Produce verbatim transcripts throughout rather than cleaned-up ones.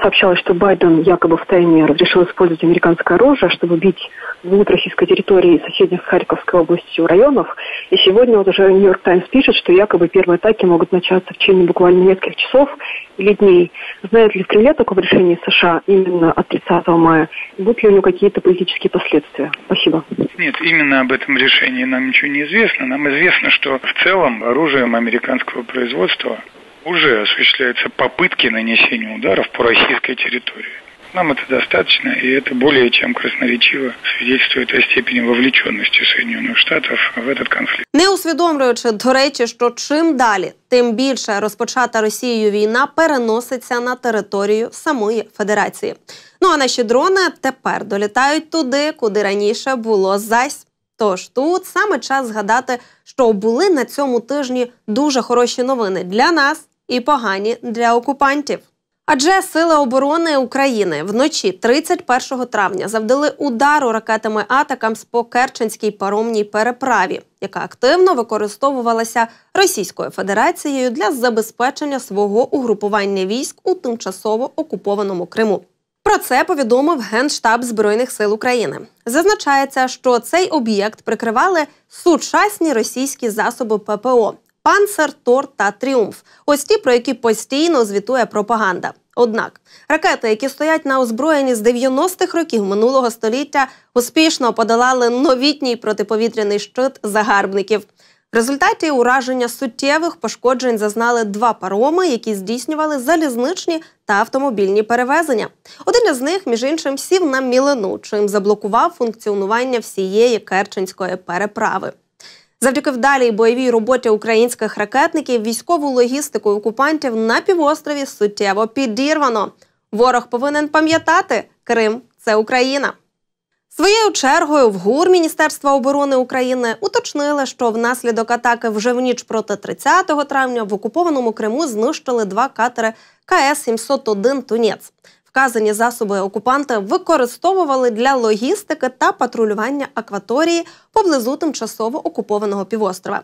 сообщалось, что Байден якобы втайне разрешил использовать американское оружие, чтобы бить вглубь российской территории соседних с Харьковской областью районов. И сегодня вот уже Нью-Йорк Таймс пишет, что якобы первые атаки могут начаться в течение буквально нескольких часов или дней. Знает ли в Кремле такое решение США именно от тридцатого мая? Будут ли у него какие-то политические последствия? Спасибо. Нет, именно об этом решении нам ничего не известно. Нам известно, что в целом оружием американского производства уже осуществляются попытки нанесения ударов по российской территории. Нам это достаточно, и это более чем красноречиво свидетельствует о степени вовлеченности Соединенных Штатов в этот конфликт. Не усвідомлюючи, до речі, що чим далі, тим більше розпочата Росією війна переноситься на територію самої Федерації. Ну а наші дрони тепер долітають туди, куди раніше було зась. Тож тут саме час згадати, що були на цьому тижні дуже хороші новини для нас і погані для окупантів. Адже Сили оборони України вночі тридцять першого травня завдали удару ракетами «Атакамс» по Керченській паромній переправі, яка активно використовувалася Російською Федерацією для забезпечення свого угрупування військ у тимчасово окупованому Криму. Про це повідомив Генштаб Збройних сил України. Зазначається, що цей об'єкт прикривали сучасні російські засоби ППО – «Панцер», «Тор» та «Тріумф». Ось ті, про які постійно звітує пропаганда. Однак, ракети, які стоять на озброєнні з дев'яностих років минулого століття, успішно подолали новітній протиповітряний щит загарбників. В результаті ураження суттєвих пошкоджень зазнали два пароми, які здійснювали залізничні та автомобільні перевезення. Один із них, між іншим, сів на мілину, чим заблокував функціонування всієї Керченської переправи. Завдяки вдалій бойовій роботі українських ракетників військову логістику окупантів на півострові суттєво підірвано. Ворог повинен пам'ятати – Крим – це Україна. Своєю чергою в ГУР Міністерства оборони України уточнили, що внаслідок атаки вже в ніч проти тридцятого травня в окупованому Криму знищили два катери Ка Ес сімсот один «Тунець». Вказані засоби окупанти використовували для логістики та патрулювання акваторії поблизу тимчасово окупованого півострова.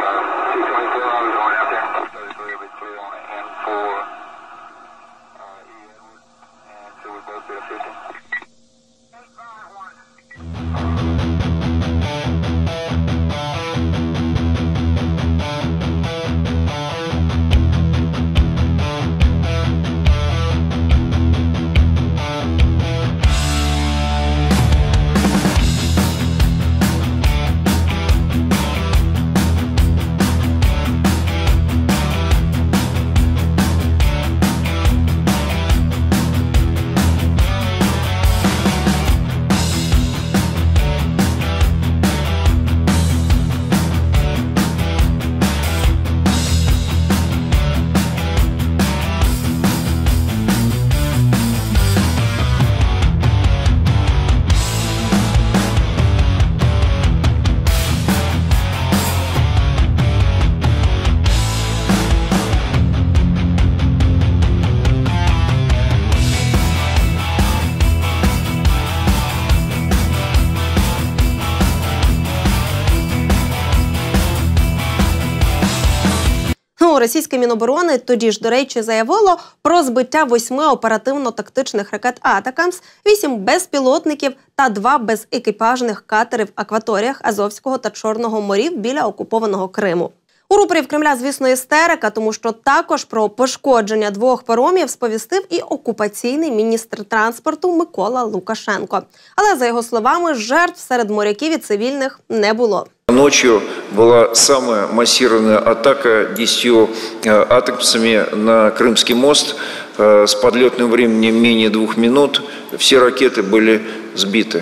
Російське Міноборони тоді ж, до речі, заявило про збиття восьми оперативно-тактичних ракет «Атакамс», вісім безпілотників та два безекіпажних катери в акваторіях Азовського та Чорного морів біля окупованого Криму. У рупорів Кремля, звісно, істерика, тому що також про пошкодження двох паромів сповістив і окупаційний міністр транспорту Микола Лукашенко. Але, за його словами, жертв серед моряків і цивільних не було. Ночью была самая массированная атака десятью атакамсами на Крымский мост с подлетным временем менее двух минут. Все ракеты были сбиты.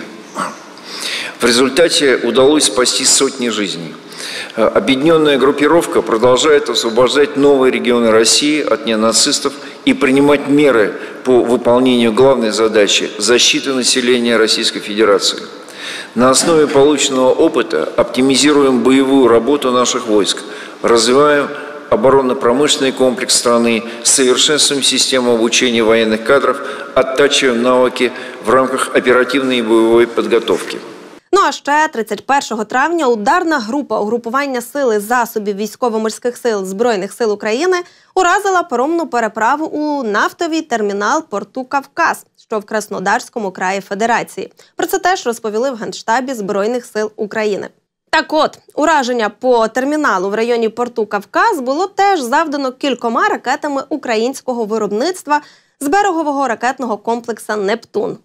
В результате удалось спасти сотни жизней. Объединенная группировка продолжает освобождать новые регионы России от неонацистов и принимать меры по выполнению главной задачи – защиты населения Российской Федерации. На основе полученного опыта оптимизируем боевую работу наших войск, развиваем оборонно-промышленный комплекс страны, совершенствуем систему обучения военных кадров, оттачиваем навыки в рамках оперативной и боевой подготовки. Ну а ще тридцять першого травня ударна група угрупування сили засобів військово-морських сил Збройних сил України уразила паромну переправу у нафтовий термінал порту Кавказ, що в Краснодарському краї Федерації. Про це теж розповіли в Генштабі Збройних сил України. Так от, ураження по терміналу в районі порту Кавказ було теж завдано кількома ракетами українського виробництва з берегового ракетного комплексу «Нептун».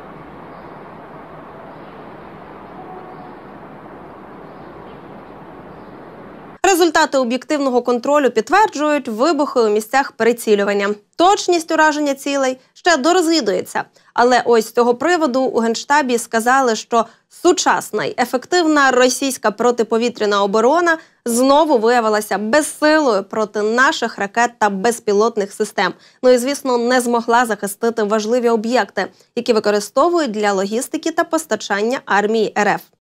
Результати об'єктивного контролю підтверджують вибухи у місцях прицілювання. Точність ураження цілей ще дорозвідується. Але ось з цього приводу у Генштабі сказали, що сучасна й ефективна російська протиповітряна оборона знову виявилася безсилою проти наших ракет та безпілотних систем. Ну і, звісно, не змогла захистити важливі об'єкти, які використовують для логістики та постачання армії РФ.